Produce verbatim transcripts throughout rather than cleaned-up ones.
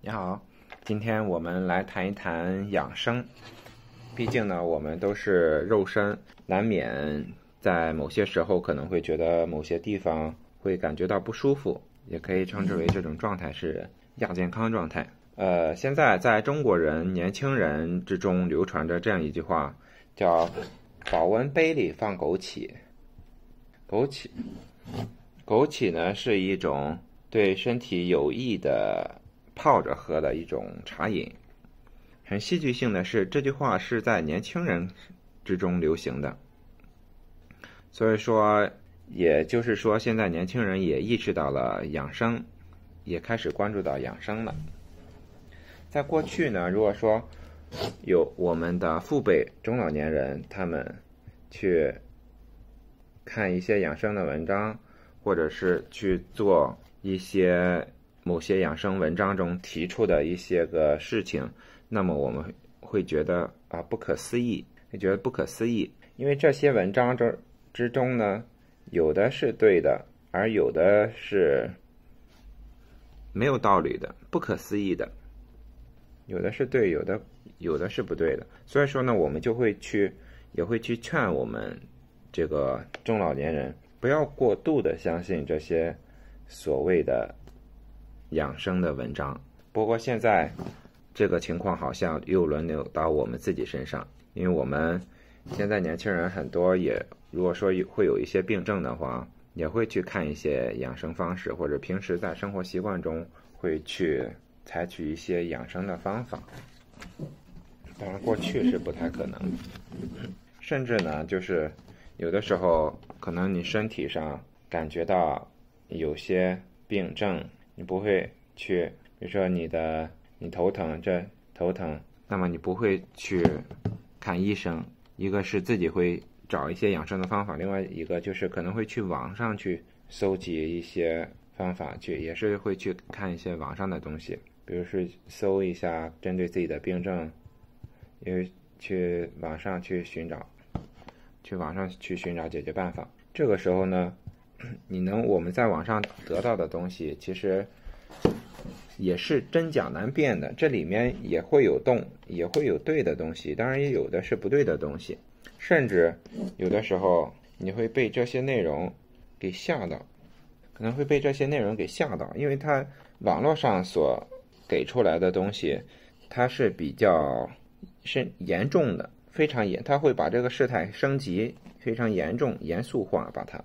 你好，今天我们来谈一谈养生。毕竟呢，我们都是肉身，难免在某些时候可能会觉得某些地方会感觉到不舒服，也可以称之为这种状态是亚健康状态。呃，现在在中国人年轻人之中流传着这样一句话，叫保温杯里放枸杞。枸杞，枸杞呢是一种对身体有益的泡着喝的一种茶饮。很戏剧性的是，这句话是在年轻人之中流行的，所以说也就是说现在年轻人也意识到了养生，也开始关注到养生了。在过去呢，如果说有我们的父辈中老年人他们去看一些养生的文章，或者是去做一些某些养生文章中提出的一些个事情，那么我们会觉得啊不可思议，会觉得不可思议，因为这些文章之之中呢，有的是对的，而有的是没有道理的，不可思议的，有的是对，有的有的是不对的。所以说呢，我们就会去也会去劝我们这个中老年人不要过度的相信这些所谓的养生的文章。不过现在这个情况好像又轮流到我们自己身上，因为我们现在年轻人很多也如果说会有一些病症的话，也会去看一些养生方式，或者平时在生活习惯中会去采取一些养生的方法。当然过去是不太可能的，甚至呢就是有的时候可能你身体上感觉到有些病症，你不会去，比如说你的你头疼，这头疼，那么你不会去看医生，一个是自己会找一些养生的方法，另外一个就是可能会去网上去搜集一些方法，去也是会去看一些网上的东西，比如是搜一下针对自己的病症，因为去网上去寻找去网上去寻找解决办法。这个时候呢，你能我们在网上得到的东西其实也是真假难辨的，这里面也会有动也会有对的东西，当然也有的是不对的东西，甚至有的时候你会被这些内容给吓到，可能会被这些内容给吓到，因为它网络上所给出来的东西它是比较是严重的，非常严，它会把这个事态升级，非常严重严肃化，把它。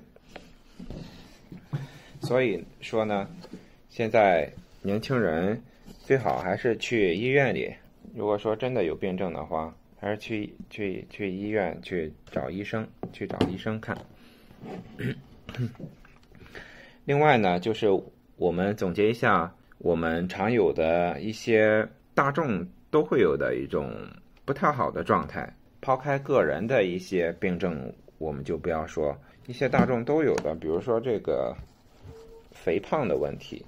所以说呢，现在年轻人最好还是去医院里，如果说真的有病症的话，还是去去去医院去找医生，去找医生看。另外呢，就是我们总结一下我们常有的一些大众都会有的一种不太好的状态，抛开个人的一些病症我们就不要说，一些大众都有的，比如说这个肥胖的问题。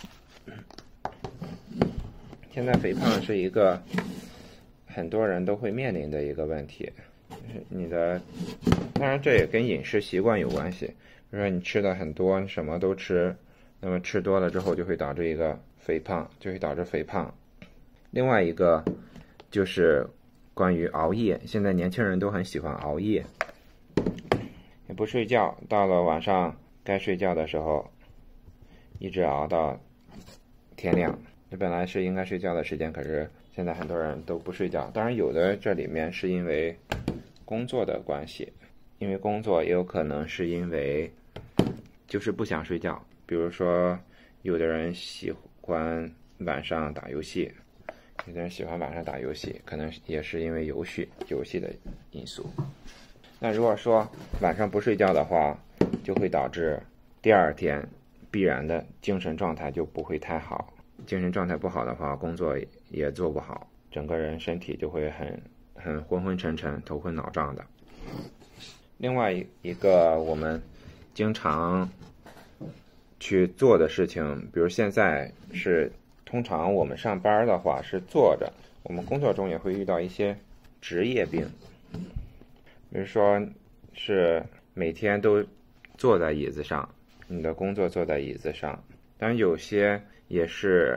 现在肥胖是一个很多人都会面临的一个问题，就是你的，当然这也跟饮食习惯有关系，比如说你吃的很多，你什么都吃，那么吃多了之后就会导致一个肥胖，就会导致肥胖。另外一个就是关于熬夜，现在年轻人都很喜欢熬夜，也不睡觉，到了晚上该睡觉的时候一直熬到天亮，这本来是应该睡觉的时间，可是现在很多人都不睡觉。当然有的这里面是因为工作的关系，因为工作也有可能是因为就是不想睡觉，比如说有的人喜欢晚上打游戏，有的人喜欢晚上打游戏，可能也是因为游戏游戏的因素。那如果说晚上不睡觉的话，就会导致第二天必然的精神状态就不会太好，精神状态不好的话，工作也做不好，整个人身体就会很很昏昏沉沉，头昏脑胀的。另外一个我们经常去做的事情，比如现在是通常我们上班的话是坐着，我们工作中也会遇到一些职业病，比如说是每天都坐在椅子上，你的工作坐在椅子上，当然有些也是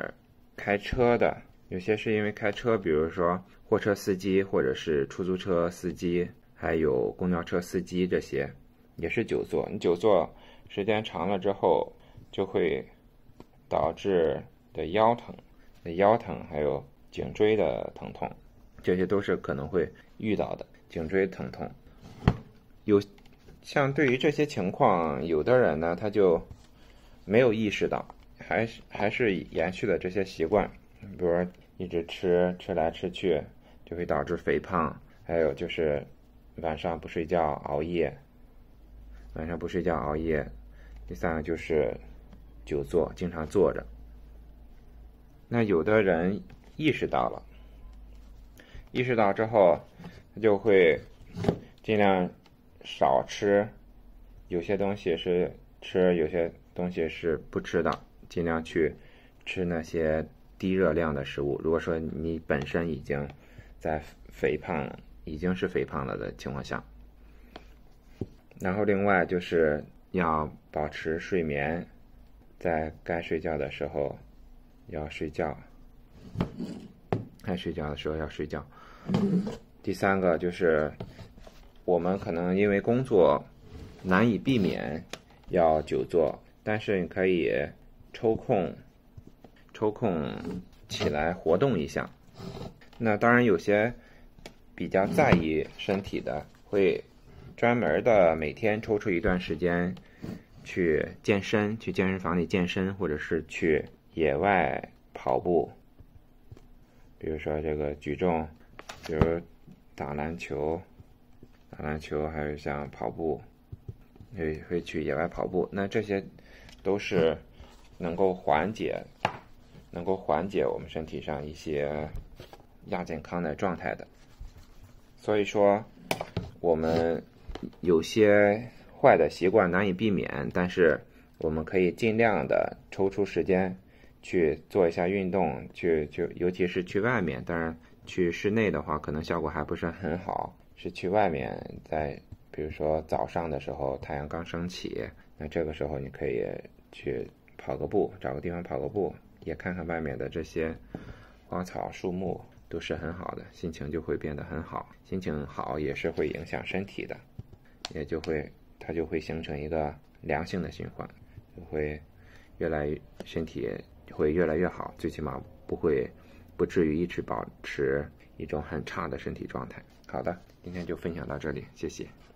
开车的，有些是因为开车，比如说货车司机或者是出租车司机，还有公交车司机，这些也是久坐。你久坐时间长了之后，就会导致的腰疼、腰疼还有颈椎的疼痛，这些都是可能会遇到的颈椎疼痛。有像对于这些情况，有的人呢他就没有意识到，还是还是延续了这些习惯，比如说一直吃吃来吃去，就会导致肥胖。还有就是晚上不睡觉熬夜，晚上不睡觉熬夜。第三个就是久坐，经常坐着。那有的人意识到了，意识到之后，他就会尽量少吃，有些东西是吃，有些东西是不吃的，尽量去吃那些低热量的食物。如果说你本身已经在肥胖，已经是肥胖了的情况下，然后另外就是要保持睡眠，在该睡觉的时候要睡觉，该睡觉的时候要睡觉。第三个就是我们可能因为工作难以避免要久坐，但是你可以抽空抽空起来活动一下。那当然有些比较在意身体的，会专门的每天抽出一段时间去健身，去健身房里健身，或者是去野外跑步，比如说这个举重，比如打篮球打篮球还有像跑步，会会去野外跑步。那这些都是能够缓解能够缓解我们身体上一些亚健康的状态的。所以说我们有些坏的习惯难以避免，但是我们可以尽量的抽出时间去做一下运动，去就尤其是去外面。当然去室内的话可能效果还不是很好，是去外面，在比如说早上的时候太阳刚升起，那这个时候你可以去跑个步，找个地方跑个步，也看看外面的这些花草树木，都是很好的，心情就会变得很好。心情好也是会影响身体的，也就会它就会形成一个良性的循环，就会越来越身体会越来越好，最起码不会不至于一直保持一种很差的身体状态。好的，今天就分享到这里，谢谢。